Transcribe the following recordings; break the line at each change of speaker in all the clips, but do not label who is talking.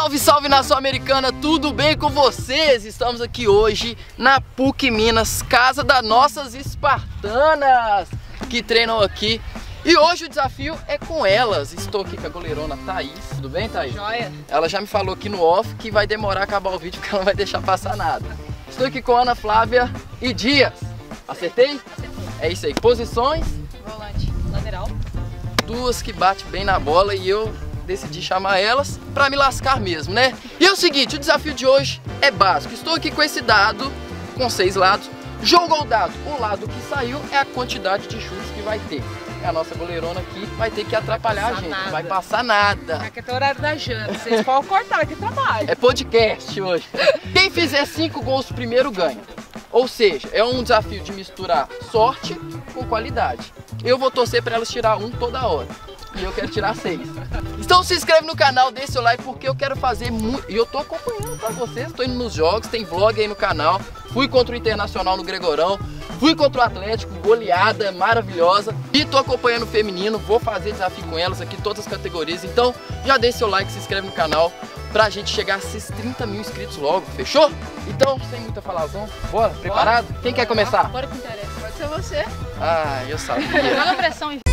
Salve, salve nação americana, tudo bem com vocês? Estamos aqui hoje na PUC Minas, casa das nossas espartanas que treinam aqui. E hoje o desafio é com elas. Estou aqui com a goleirona Thaís. Tudo bem, Thaís?
Joia.
Ela já me falou aqui no off que vai demorar a acabar o vídeo porque ela não vai deixar passar nada. Estou aqui com Ana Flávia e Dias. Acertei?
Acertou.
É isso aí. Posições?
Volante, lateral.
Duas que batem bem na bola e eu decidi chamar elas pra me lascar mesmo, né? E é o seguinte, o desafio de hoje é básico. Estou aqui com esse dado, com 6 lados. Jogou o dado. O lado que saiu é a quantidade de chutes que vai ter. A nossa goleirona aqui vai ter que atrapalhar a gente. Não vai passar nada.
Aqui é o horário da janta. Vocês podem cortar, vai ter trabalho.
É podcast hoje. Quem fizer 5 gols primeiro ganha. Ou seja, é um desafio de misturar sorte com qualidade. Eu vou torcer para elas tirar um toda hora. E eu quero tirar 6. Então se inscreve no canal, deixa seu like, porque eu quero fazer muito. E eu tô acompanhando pra vocês, tô indo nos jogos, tem vlog aí no canal. Fui contra o Internacional no Gregorão, fui contra o Atlético, goleada maravilhosa. E tô acompanhando o feminino, vou fazer desafio com elas aqui, todas as categorias. Então já deixa seu like, se inscreve no canal pra gente chegar a esses 30 mil inscritos logo, fechou? Então, sem muita falação, bora? Preparado? Quem quer começar?
Bora que interessa. Pode ser você.
Ah, eu sabia.
Joga a pressão e...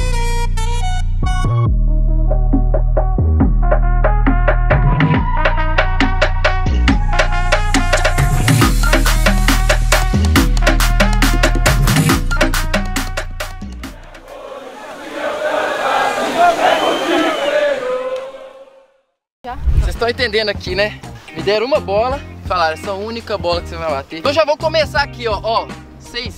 Vocês estão entendendo aqui, né? Me deram uma bola, falaram, essa única bola que você vai bater. Então já vou começar aqui, ó, 6.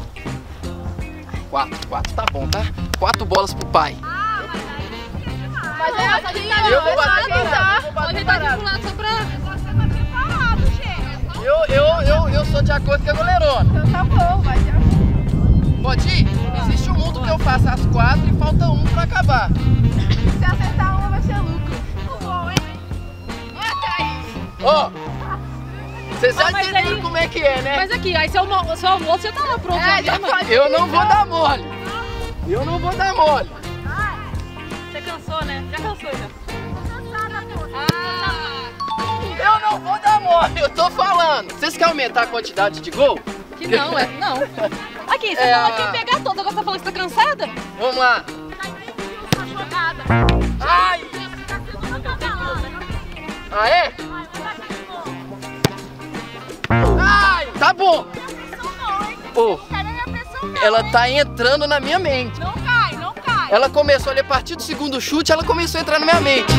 4 tá bom, tá? 4 bolas pro pai.
Mas é assim,
eu vou bater parado.
Pode bater pro lado só pra...
Você vai ter parado, gente.
Eu sou de acordo com a goleirona.
Então tá bom, vai de acordo.
Pode ir? Existe um mundo que eu faço as 4 e falta 1 pra acabar.
Se acertar uma vai ser lucro. Muito bom, hein?
Ó, vocês já
Mas
entenderam
aí-
como é que é, né?
Mas aqui, aí seu almoço já tá lá pronto.
É, já
mesmo.
pode.
Eu não vou dar mole. Eu não vou dar mole.
Você cansou, né? Já cansou, já.
Eu não vou dar mole, eu tô falando. Vocês querem aumentar a quantidade de gol?
Que não, não. Aqui, você
É,
falou que ia pegar todas, agora você tá falando que você tá cansada?
Vamos lá. Ai! Ah, é? Ai, tá bom. Pô, ela tá entrando na minha mente.
Não cai, não cai.
Ela começou ali a partir do segundo chute, ela começou a entrar na minha mente.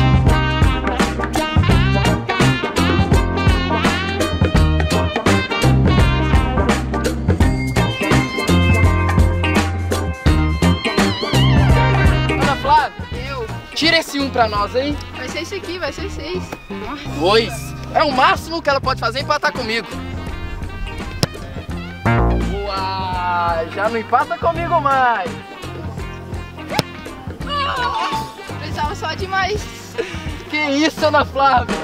Ana Flávia, tira esse 1 pra nós, hein?
Vai ser isso aqui, vai ser 6.
2. É o máximo que ela pode fazer empatar comigo. Uai, já não empata comigo mais.
Precisava só de mais.
Que isso, Ana Flávia?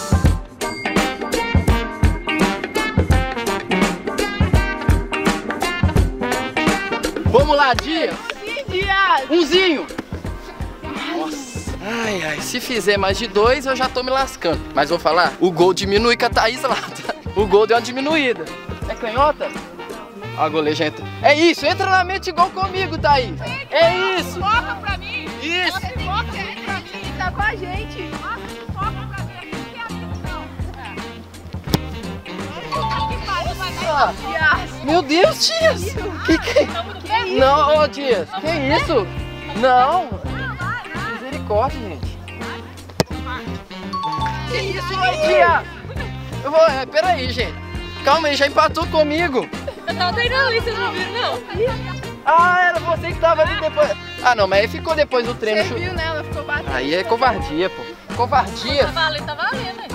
Vamos lá, Dias.
Sim, Dias.
Umzinho. Nossa. Ai, se fizer mais de 2, eu já tô me lascando. Mas vou falar, o gol diminui com a Thaís lá. Tá? O gol deu uma diminuída. É canhota? A goleira já entra. É isso, entra na mente igual comigo, Thaís. É isso.
Foca pra mim.
Isso.
Você foca pra mim. Tá com a gente. Foca pra mim. Aqui que é amigo, não.
Ah,
Dias.
meu Deus, Dias. Que é? Não, ô Dias. Que isso? Não. Misericórdia, gente. Que isso, ô Dias? Eu vou... peraí, gente. Calma aí, já empatou comigo.
Eu tava treinando ali, vocês não viram, não?
Ah, era você que tava ali depois. Ah, não, mas aí ficou depois do treino.
Você viu, né? Ela ficou batendo.
Aí é covardia, pô. Covardia.
Tá valendo, hein?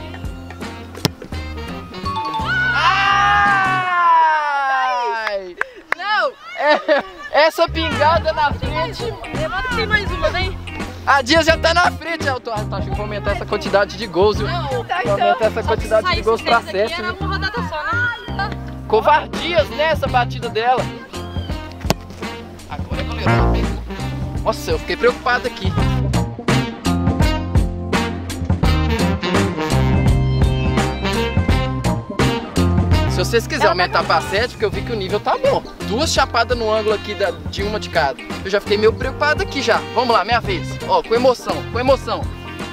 Ai!
Não.
Essa pingada na frente.
Levanta que tem mais uma, vem.
A Dias já tá na frente. Eu tô achando que vou aumentar essa quantidade de gols, viu?
Não,
Tá,
Vou aumentar essa quantidade de
sair
gols pra
6 aqui
7.
era uma rodada só, né?
Covardias nessa batida dela. Agora é goleirona pegou. Nossa, eu fiquei preocupado aqui. vocês quiserem aumentar pra 7, porque eu vi que o nível tá bom. 2 chapadas no ângulo aqui de uma de cada. Eu já fiquei meio preocupado aqui já. Vamos lá, minha vez. Ó, com emoção, com emoção.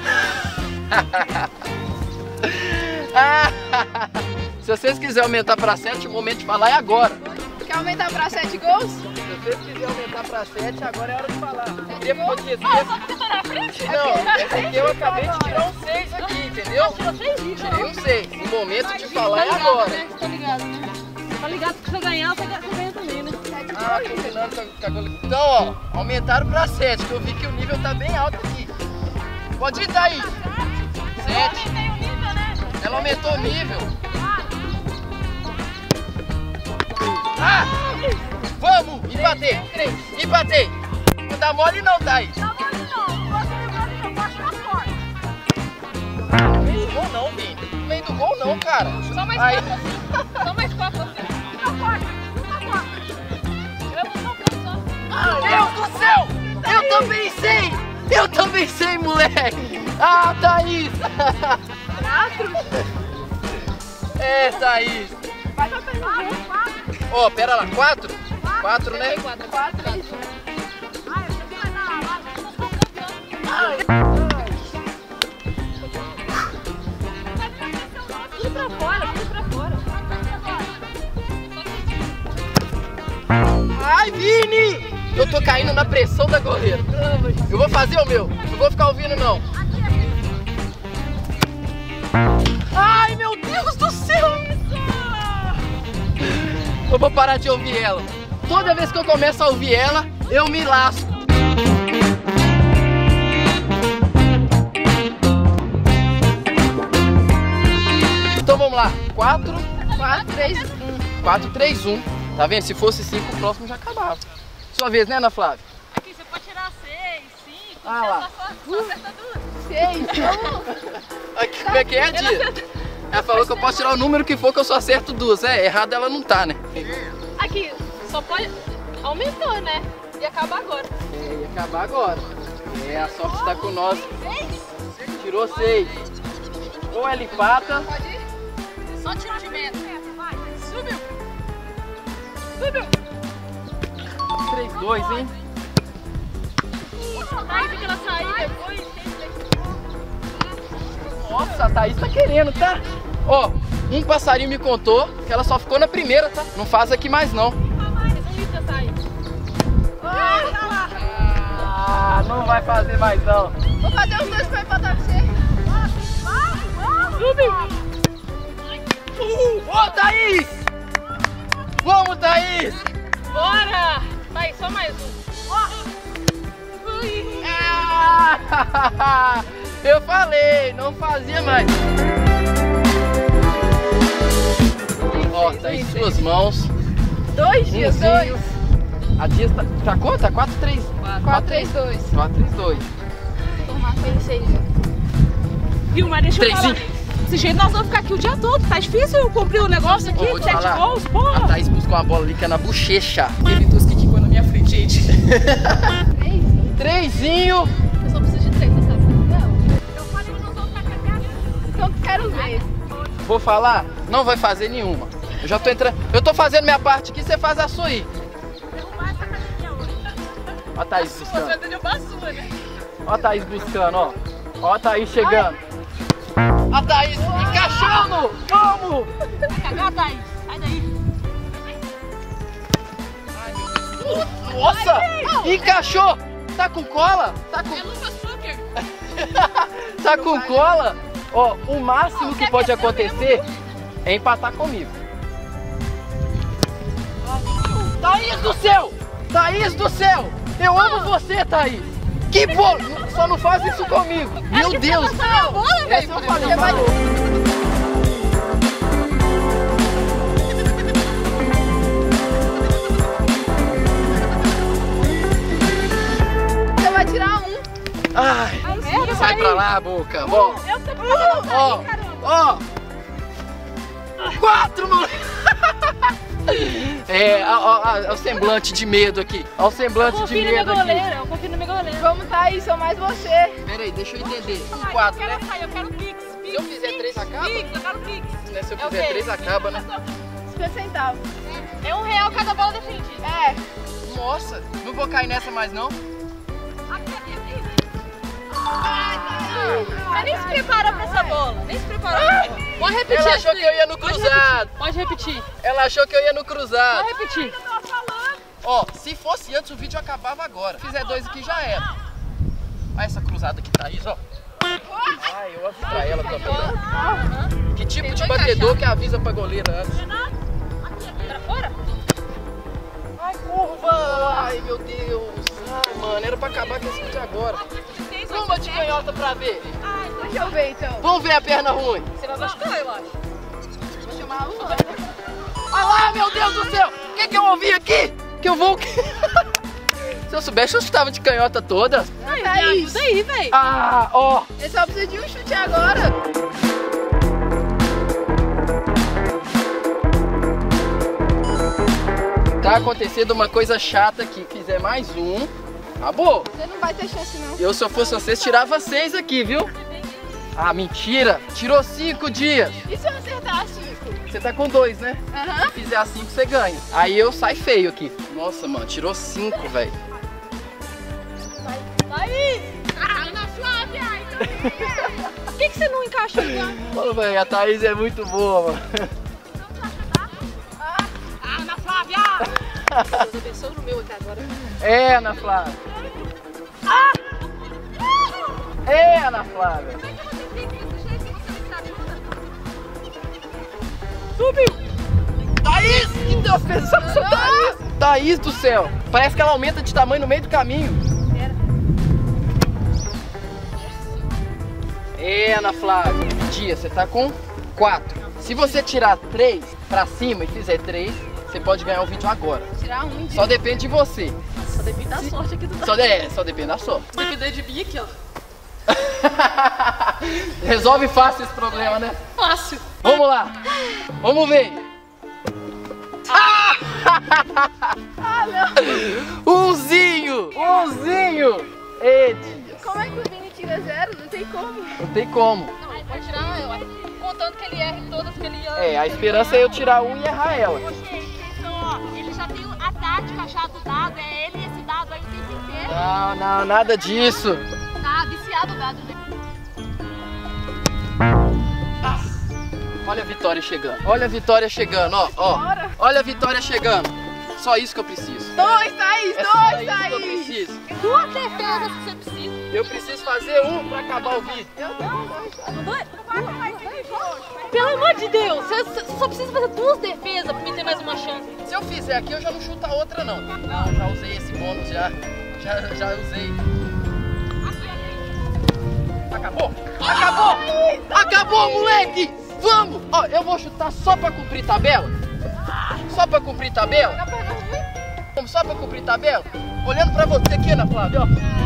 Se vocês quiserem aumentar pra 7, o momento de falar é agora.
Quer aumentar pra 7 gols?
Se vocês quiserem aumentar pra 7, agora é hora de falar. Depois de
Só porque tá na frente?
não, esse aqui eu acabei de tirar um 6 aqui, entendeu? Tirei um 6. O momento de falar é agora.
Tá ligado, né? Tá ligado que se eu ganhar, você ganha também, né?
Ah, combinando com a goleira. Então, ó, aumentaram pra 7, que eu vi que o nível tá bem alto aqui. Pode ir, Thaís. 7.
Aumentei o nível, né?
Ela aumentou o nível. Ah! Vamos! Empatei! 3. Empatei! Não dá mole não, Thaís.
Não, não gosto mais forte.
No meio do gol não, Vini. No meio do gol não, cara.
Só mais
Aí.
4 assim. Só mais 4 assim.
Tá forte.
Eu vou tocando só.
Meu Deus do céu! Eu também sei! Eu também sei, moleque! Ah, Thaís!
4.
É, Thaís!
Vai pra frente. 4.
Ó, pera lá, 4? 4, né?
4.
4, 3. Ai, eu sei que vai dar lá.
Tudo pra fora, tudo pra fora.
Ai, Vini! Eu tô caindo na pressão da goleira. Eu vou fazer o meu. Não vou ficar ouvindo, não. Ai, meu Deus do céu! Eu vou parar de ouvir ela. Toda vez que eu começo a ouvir ela, eu me lasco. Então vamos lá. 4,
3, 1.
4, 3, 1. Tá vendo? Se fosse 5, o próximo já acabava. Sua vez, né, Ana Flávia?
Aqui você pode tirar 6, 5.
Ah lá.
Só acerta 2.
6.
Aqui, como é que é, Dia? Ela falou que eu posso tirar o número que for que eu só acerto 2. É, errado ela não tá, né?
Aqui, só pode... Aumentou, né? E acaba agora.
É, ia acabar agora. É, a sorte tá com nós. Tirou 6. Ou ela empata.
Pode ir?
Só tiro de meta.
Vai.
Subiu. Subiu.
3, 2, hein?
Aí fica ela sair depois.
Nossa, a Thaís tá querendo, tá? Ó, um passarinho me contou que ela só ficou na primeira, tá? Não faz aqui mais, não. Ah, não vai fazer mais, não.
Vou fazer os dois pra empatar pra você.
Ô, Thaís! Vamos, Thaís!
Bora! Vai, só mais um.
Ah, eu falei, não fazia mais. Ó, tá em suas mãos.
2 dias, 2.
A Dias tá quanto? 4, 3?
4, 3, 2.
4, 3, 2.
Tomar, foi 6.
Viu, mas deixa eu falar.
Trezinho.
Desse jeito nós vamos ficar aqui o dia todo. Tá difícil eu cumprir o negócio aqui,
Ó, vou te
7
falar.
gols,
A
porra.
Thaís buscou uma bola ali que é na bochecha.
Ele tosque aqui na minha frente, gente.
3.
3zinho.
Eu só preciso de 3, você sabe?
Não. Eu falei que nós vamos ficar aqui até. Então quero ver.
Vou falar? Não vai fazer nenhuma. Eu já tô entrando. Eu tô fazendo minha parte aqui, você faz a sua aí.
Derrubar essa academia hoje.
Ó a Thaís
Você
buscando.
vai derrubar a sua, né?
Ó a Thaís buscando, ó. Ó a Thaís chegando. A Thaís encaixando! Vamos!
Vai cagar, Thaís? Sai daí.
Nossa! Encaixou! Tá com cola? Tá com,
É Lucas Fucker.
tá com cola? Ó, o máximo que pode acontecer é empatar comigo. Thaís do céu! Thaís do céu! Eu amo você, Thaís! Que bola! Só não faz isso comigo! Meu Deus!
Passar a bola,
Essa
velho.
eu falei, falou.
Você vai tirar 1.
Ai,
merda,
sai
vai.
pra lá, boca! Ó,
Eu tô fazendo
ó, ó! 4, moleque! É, ó, o semblante de medo aqui. Ó o semblante de
confio no meu
medo aqui.
goleiro, eu confio no meu goleiro.
Vamos, Thaís, sou mais você.
Pera aí, deixa eu entender.
Ai,
4,
eu
né?
quero sair, eu quero Pix.
Se eu fizer 3 acaba?
Pix, eu quero Pix.
Né, se eu
É o
fizer
quê?
3 acaba, né?
50 centavos.
É R$1 cada bola defendida.
É.
Nossa, não vou cair nessa mais não.
Você nem se prepara pra essa bola. Nem se prepara pra essa bola. Pode repetir.
Ela achou que eu ia no cruzado.
Pode repetir.
Ela achou que eu ia no cruzado.
Pode repetir.
Ó, se fosse antes o vídeo acabava agora. Se fizer 2 aqui já era. Olha essa cruzada aqui, Thaís, ó. Ai, eu avisa pra ela também. Que tipo de batedor que avisa pra goleira antes?
Pra fora?
Ai, curva! Ai, meu Deus! Ai, mano, era pra acabar com esse vídeo agora. Uma de canhota pra ver.
Deixa eu ver então.
Vamos ver a perna ruim.
Você vai machucar, eu acho.
Vou chamar a Luana.
Olha lá, meu Deus do céu! O que eu ouvi aqui? Que eu vou... Se eu soubesse, eu chutava de canhota toda.
Thaís.
Ajuda aí, velho.
Ah, ó.
Ele só precisa de um chute agora.
Tá acontecendo uma coisa chata aqui. Fizer mais um, acabou.
Você não vai ter chance não.
Eu, se eu fosse vocês, tirava 6 aqui, viu? Ah, mentira. Tirou 5 dias.
E se eu acertar 5?
Você tá com 2, né?
Aham.
Se fizer assim, você ganha. Aí eu saio feio aqui. Nossa, mano, tirou 5, velho.
Thaís! Ana Flávia! Por que você não encaixa aí,
Ô, velho, a Thaís é muito boa, mano.
Ana Flávia! Deus abençoe no meu aqui agora.
É, Ana Flávia. É, Ana Flávia. Subiu! Thaís! Que Deus fez essa Thaís? Thaís do céu! Parece que ela aumenta de tamanho no meio do caminho. É, Ana Flávia. Dia, você tá com 4. Se você tirar 3 pra cima e fizer 3, você pode ganhar o vídeo agora.
Tirar um.
Só depende de você.
Só depende da sorte aqui do
Só depende da sorte.
Depender de mim aqui, ó.
Resolve fácil esse problema, né?
Fácil.
Vamos lá. Vamos ver. Umzinho! Ed!
Como é que o Vini tira 0? Não tem como.
Não tem como.
Não, ele pode tirar, contando que ele erre todas que ele ia.
É, a esperança é eu tirar um e errar ela.
Então, ó, ele já tem a tática já do dado, é ele esse dado aí o tempo inteiro.
Não, nada disso.
Tá viciado o dado, né?
Olha a Vitória chegando. Olha a Vitória chegando, ó. Olha a Vitória chegando. Só isso que eu preciso.
2, Thaís!
É só
2,
isso que eu
Thaís!
preciso.
2 defesas que você precisa.
Eu preciso fazer um pra acabar o vídeo.
Pelo amor de Deus, você só precisa fazer 2 defesas pra me ter mais uma chance.
Se eu fizer aqui, eu já não chuto a outra, não. Não, já usei esse bônus, já usei. Acabou? Acabou, moleque! Vamos! Ó, eu vou chutar só pra cumprir tabela. Só pra cumprir tabela. Vamos só pra cumprir tabela. Olhando pra você aqui, Ana Flávia, ó.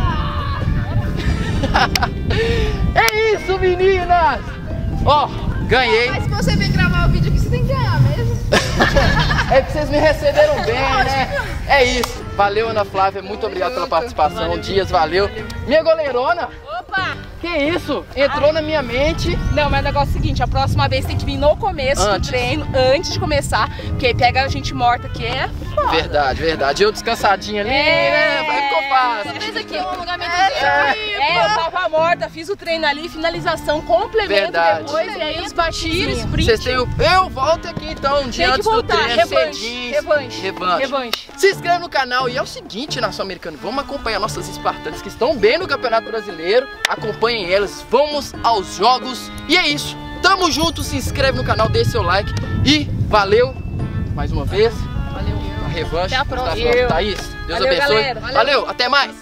É isso, meninas! Ó, ganhei.
Mas se você vem gravar o vídeo aqui, você tem que ganhar mesmo.
É que vocês me receberam bem, né? É isso. Valeu, Ana Flávia. Muito obrigado pela participação. Dias, valeu. Minha goleirona.
Opa!
Que isso? Entrou na minha mente.
Não, mas o negócio é o seguinte, a próxima vez tem que vir no começo
Antes.
do treino, antes de começar, porque aí pega a gente morta que é foda.
Verdade. Eu descansadinha ali, né? Vai ficou fácil.
Você fez aqui um alongamento.
Eu tava morta, fiz o treino ali, finalização, complemento
Verdade.
depois, e aí os batidos, sprint.
Vocês têm o... Eu volto aqui então, um dia
Tem que
antes do
voltar,
treino,
revanche,
cedinho.
revanche.
Se inscreve no canal e é o seguinte, nação americana, vamos acompanhar nossas espartanas que estão bem no Campeonato Brasileiro. Acompanhem elas, vamos aos jogos. E é isso, tamo junto, se inscreve no canal, deixe seu like e valeu mais uma vez.
Valeu.
A revanche.
Até a próxima.
Thaís, Deus
Valeu,
abençoe.
galera.
Valeu, até mais.